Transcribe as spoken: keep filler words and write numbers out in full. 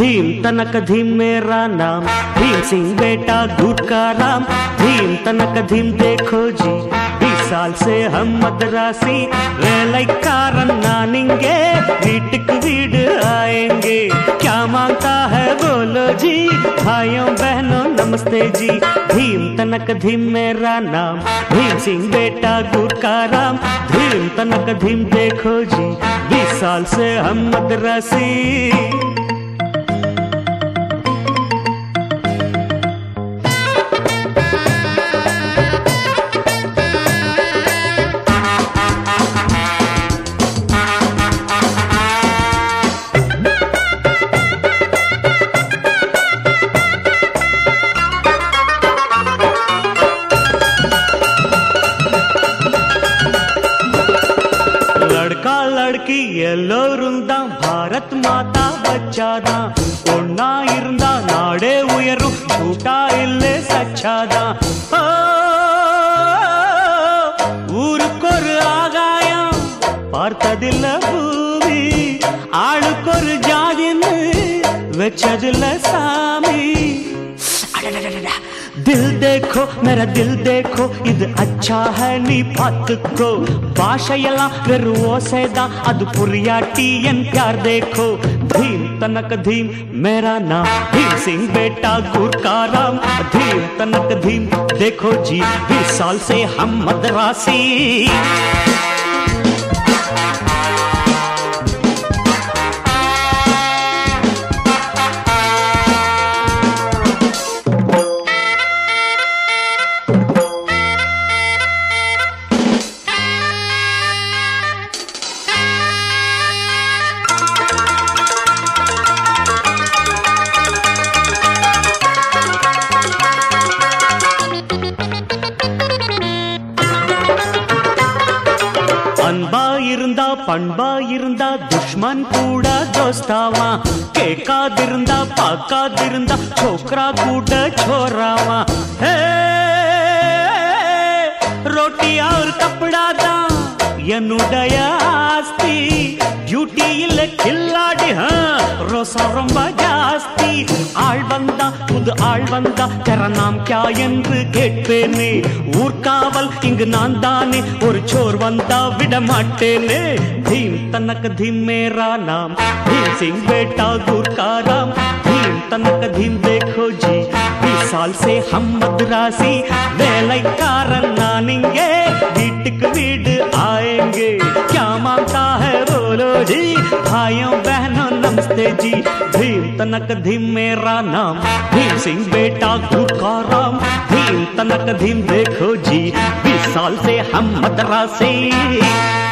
भीम तनक धीम मेरा नाम, भीम सिंह बेटा गुटका राम। भीम तनक धीम देखो जी, बीस साल से हम मद्रासी वेलैक्कारन नानिंगे वीटक वीड आएंगे। क्या मांगता है बोलो जी, भाइयों बहनों नमस्ते जी। भीम तनक धीम मेरा नाम, भीम सिंह बेटा गुटका राम। भीम तनक धीम देखो जी, बीस साल से हम मद्रासी। लड़की எல்லோருந்தா பாரத் மாதா பச்சாதா, ஒன்னா இருந்தா நாடே உயரும், கூட்டா இல்லே சச்சாதா। ஊருக்கு ஒரு ஆகாயம் பார்த்ததில்ல பூமி, ஆளுக்கு ஒரு ஜாதின்னு வச்சதில்ல சாமி। दिल देखो मेरा दिल देखो, இது अच्छा है நீ பாத்துக்கோ। பாஷையெல்லாம் வெறும் ஓசைதான், அது புரியாட்டி என் प्यार देखो। भीम तनक धीम मेरा नाम, भीम सिंह बेटा गुटका राम। भीम तनक धीम देखो जी, बीस साल से हम मद्रासी। அன்பா இருந்தா பண்பா இருந்தா துஷ்மன் கூட தோஸ்தாவா, கேட்காதிருந்தா பார்க்காதிருந்தா छोकरा கூட छोरावा। रोटी और कपड़ा தான் என்னுடைய ஆஸ்தி, டியூட்டி இல்ல கில்லாடி ரோசா ரொம்ப ஜாஸ்தி। ஆள் வந்தா புது ஆள் வந்தா तेरा नाम क्या என்று கேட்பேனே, ஊர்காவல் இங்கு நான் தானே, ஒரு சோர் வந்தா விட மாட்டேனே। भीम तनक धीम मेरा नाम, भीम सिंह बेटा गुटका राम। भीम तनक धीम देखो जी, बीस साल से हम मद्रासी वेलैक्कारन नानिंगे वीटक वीड आएंगे। क्या मांगता है बोलो जी, भाइयों बहनों नमस्ते जी। भीम तनक धीम मेरा नाम, भीम सिंह बेटा गुटका राम। भीम तनक धीम देखो जी, बीस साल से हम मद्रासी।